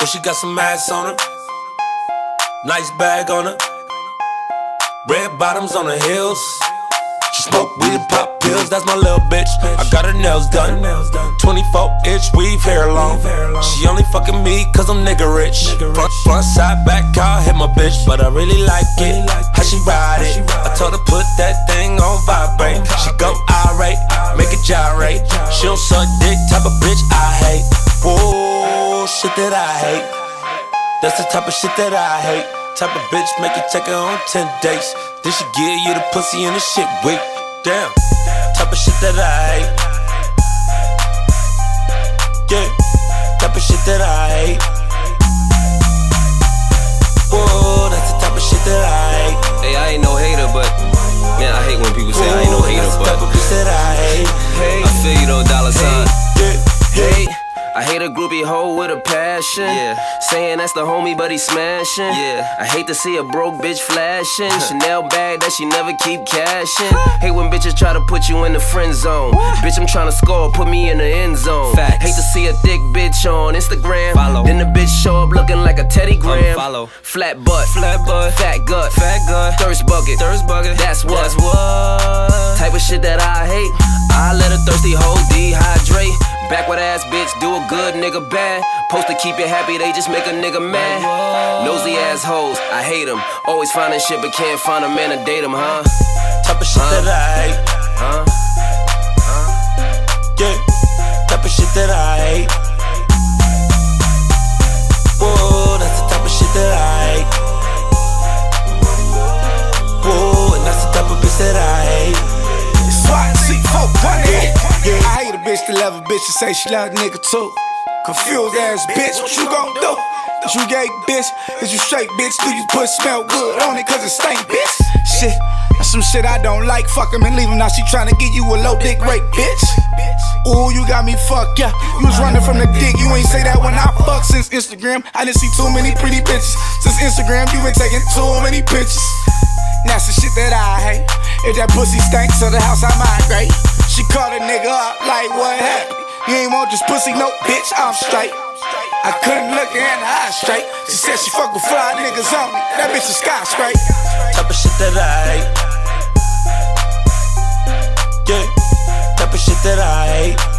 But she got some ass on her, nice bag on her, red bottoms on her heels. She smoke weed and pop pills, that's my little bitch. I got her nails done, 24-inch weave, hair long. She only fucking me cause I'm nigga rich. Front side, back car, hit my bitch. But I really like it, how she ride it. I told her put that thing on vibrate. She go irate, make it gyrate. She don't suck dick, type of bitch I hate. Whoa, shit that I hate. That's the type of shit that I hate. Type of bitch make you take her on 10 dates. Then she give you the pussy and the shit weak. Damn, type of shit that I hate. Yeah, type of shit that I hate. Whoa, that's the type of shit that I hate. Hey, I ain't no hater, but man, I hate when people say I ain't no hater, but that's the type of bitch that I hate. Hey, I feel you though, dollar sign. Hey, I hate a groupie hoe with a passion. Yeah. Saying that's the homie, but he smashing. Yeah. I hate to see a broke bitch flashing. Chanel bag that she never keep cashing. Hate when bitches try to put you in the friend zone. Bitch, I'm trying to score, put me in the end zone. Facts. Hate to see a thick bitch on Instagram. Follow. Then the bitch show up looking like a Teddy Graham. Follow. Flat butt, fat gut, thirst bucket, That's what type of shit that I hate. I let a thirsty hoe dehydrate. Backward ass bitch, do a good nigga bad. Supposed to keep you happy, they just make a nigga mad. Nosy assholes, I hate them. Always finding shit but can't find a man to date them, huh? Type of shit that I hate. Yeah, type of shit that I hate. Whoa, that's the type of shit that I hate. Whoa, and that's the type of bitch that I hate. SWAT C4 I hate a bitch that love a bitch and say she love a nigga too. Confused ass bitch, what you gon' do? Is you gay, bitch? Is you straight, bitch? Do you put smell good on it cause it stink, bitch? Shit, that's some shit I don't like. Fuck him and leave him, now she tryna get you a low dick rape, bitch. Ooh, you got me fucked, yeah. You was running from the dick, you ain't say that when I fuck. Since Instagram, I didn't see too many pretty bitches. Since Instagram, you been taking too many pictures. That's the shit that I hate. If that pussy stinks to the house, I migrate. She called a nigga up like, what happened? You ain't want this pussy, no bitch, I'm straight. I couldn't look her in the eye straight. She said she fuck with fly niggas on me. That bitch is skyscraper. Type of shit that I hate. Yeah, type of shit that I hate.